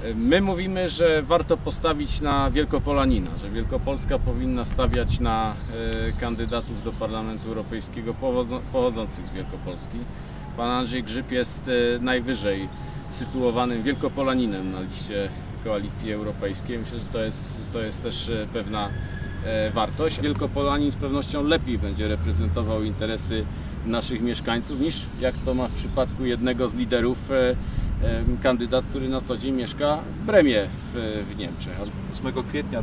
My mówimy, że warto postawić na Wielkopolanina, że Wielkopolska powinna stawiać na kandydatów do Parlamentu Europejskiego pochodzących z Wielkopolski. Pan Andrzej Grzyb jest najwyżej sytuowanym Wielkopolaninem na liście Koalicji Europejskiej. Myślę, że to jest też pewna wartość. Wielkopolanin z pewnością lepiej będzie reprezentował interesy naszych mieszkańców niż jak to ma w przypadku jednego z liderów kandydat, który na co dzień mieszka w Bremie w Niemczech. 8 kwietnia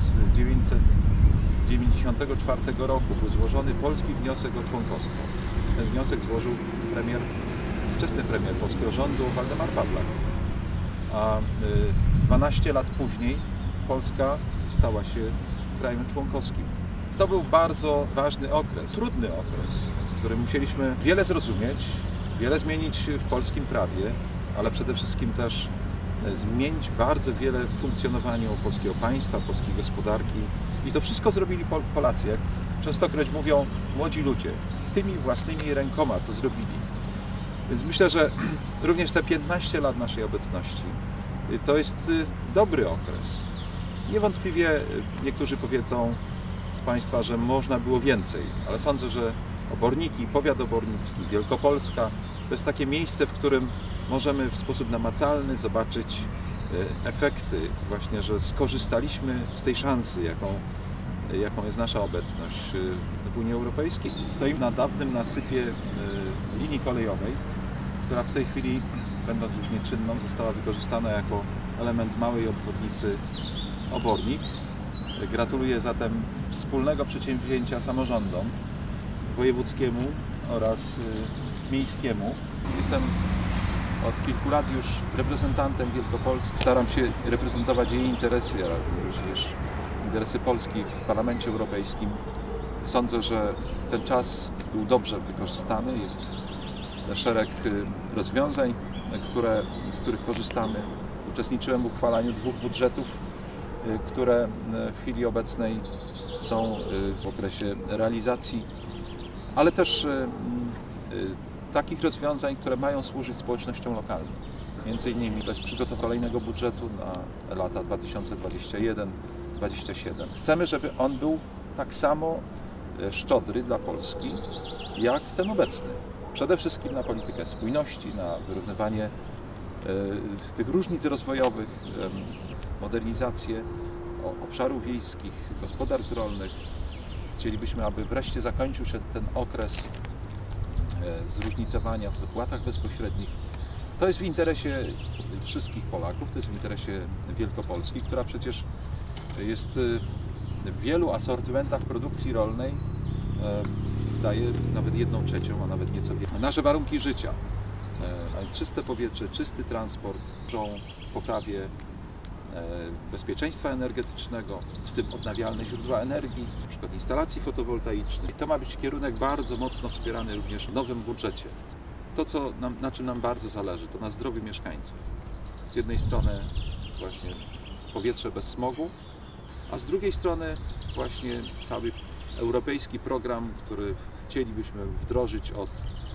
1994 roku był złożony polski wniosek o członkostwo. Ten wniosek złożył wczesny premier polskiego rządu Waldemar Pawlak. A 12 lat później Polska stała się krajem członkowskim. To był bardzo ważny okres, trudny okres, w którym musieliśmy wiele zrozumieć, wiele zmienić w polskim prawie, ale przede wszystkim też zmienić bardzo wiele w funkcjonowaniu polskiego państwa, polskiej gospodarki. I to wszystko zrobili Polacy. Jak częstokroć mówią młodzi ludzie, tymi własnymi rękoma to zrobili. Więc myślę, że również te 15 lat naszej obecności to jest dobry okres. Niewątpliwie niektórzy powiedzą z Państwa, że można było więcej, ale sądzę, że Oborniki, powiat obornicki, Wielkopolska to jest takie miejsce, w którym możemy w sposób namacalny zobaczyć efekty właśnie, że skorzystaliśmy z tej szansy, jaką jest nasza obecność w Unii Europejskiej. Stoimy na dawnym nasypie linii kolejowej, która w tej chwili, będąc już nieczynną, została wykorzystana jako element małej obwodnicy Obornik. Gratuluję zatem wspólnego przedsięwzięcia samorządom wojewódzkiemu oraz miejskiemu. Jestem od kilku lat już reprezentantem Wielkopolski. Staram się reprezentować jej interesy, ale również interesy Polski w Parlamencie Europejskim. Sądzę, że ten czas był dobrze wykorzystany. Jest szereg rozwiązań, z których korzystamy. Uczestniczyłem w uchwalaniu 2 budżetów, które w chwili obecnej są w okresie realizacji, ale też takich rozwiązań, które mają służyć społecznościom lokalnym. Między innymi to jest przygotowanie kolejnego budżetu na lata 2021-2027. Chcemy, żeby on był tak samo szczodry dla Polski, jak ten obecny. Przede wszystkim na politykę spójności, na wyrównywanie tych różnic rozwojowych, modernizację obszarów wiejskich, gospodarstw rolnych. Chcielibyśmy, aby wreszcie zakończył się ten okres zróżnicowania w dopłatach bezpośrednich. To jest w interesie wszystkich Polaków, to jest w interesie Wielkopolski, która przecież jest w wielu asortymentach produkcji rolnej, daje nawet 1/3, a nawet nieco więcej. Nasze warunki życia, czyste powietrze, czysty transport, są w poprawie bezpieczeństwa energetycznego, w tym odnawialne źródła energii, np. instalacji fotowoltaicznych. To ma być kierunek bardzo mocno wspierany również w nowym budżecie. To, na czym nam bardzo zależy, to na zdrowiu mieszkańców. Z jednej strony właśnie powietrze bez smogu, a z drugiej strony właśnie cały europejski program, który chcielibyśmy wdrożyć od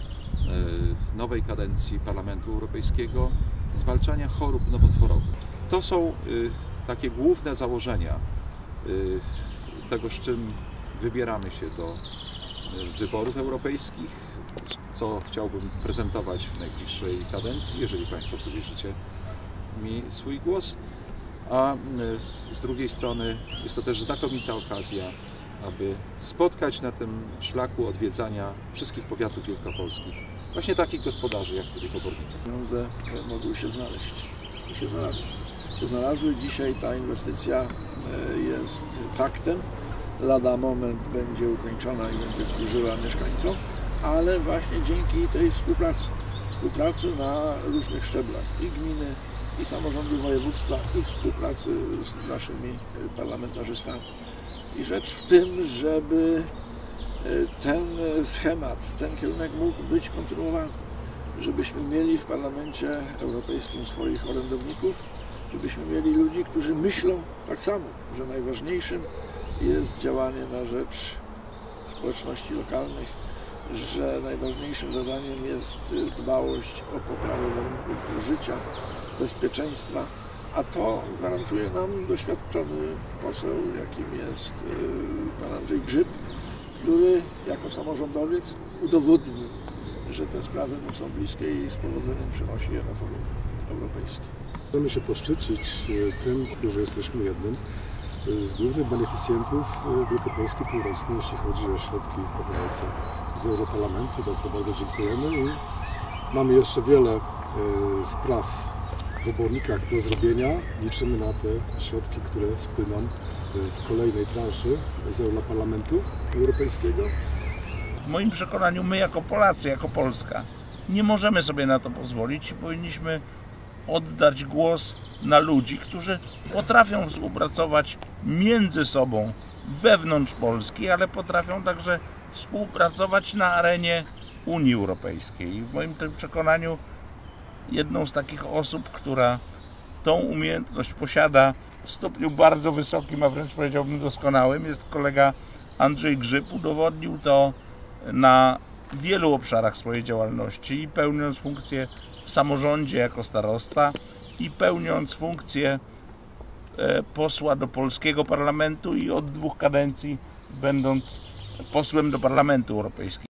nowej kadencji Parlamentu Europejskiego, zwalczania chorób nowotworowych. To są takie główne założenia tego, z czym wybieramy się do wyborów europejskich, co chciałbym prezentować w najbliższej kadencji, jeżeli Państwo powierzycie mi swój głos. A z drugiej strony jest to też znakomita okazja, aby spotkać na tym szlaku odwiedzania wszystkich powiatów wielkopolskich właśnie takich gospodarzy jak tutaj w Obornikach. Pieniądze mogły się znaleźć i się znalazły. Dzisiaj ta inwestycja jest faktem. Lada moment będzie ukończona i będzie służyła mieszkańcom, ale właśnie dzięki tej współpracy na różnych szczeblach i gminy, i samorządu województwa, i współpracy z naszymi parlamentarzystami. I rzecz w tym, żeby ten schemat, ten kierunek mógł być kontynuowany, żebyśmy mieli w Parlamencie Europejskim swoich orędowników, żebyśmy mieli ludzi, którzy myślą tak samo, że najważniejszym jest działanie na rzecz społeczności lokalnych, że najważniejszym zadaniem jest dbałość o poprawę warunków życia, bezpieczeństwa A to gwarantuje nam doświadczony poseł, jakim jest pan Andrzej Grzyb, który jako samorządowiec udowodnił, że te sprawy mu są bliskie i z powodzeniem przenosi je na forum europejskie. Chcemy się poszczycić tym, że jesteśmy jednym z głównych beneficjentów Wielkopolski Północnej, jeśli chodzi o środki pochodzące z Europarlamentu, za co bardzo dziękujemy. I mamy jeszcze wiele spraw w obornikach do zrobienia. Liczymy na te środki, które spłyną w kolejnej transzy z Europarlamentu Europejskiego. W moim przekonaniu my jako Polacy, jako Polska nie możemy sobie na to pozwolić i powinniśmy oddać głos na ludzi, którzy potrafią współpracować między sobą wewnątrz Polski, ale potrafią także współpracować na arenie Unii Europejskiej. I w moim tym przekonaniu jedną z takich osób, która tą umiejętność posiada w stopniu bardzo wysokim, a wręcz powiedziałbym doskonałym, jest kolega Andrzej Grzyb. Udowodnił to na wielu obszarach swojej działalności i pełniąc funkcję w samorządzie jako starosta i pełniąc funkcję posła do polskiego parlamentu i od 2 kadencji będąc posłem do Parlamentu Europejskiego.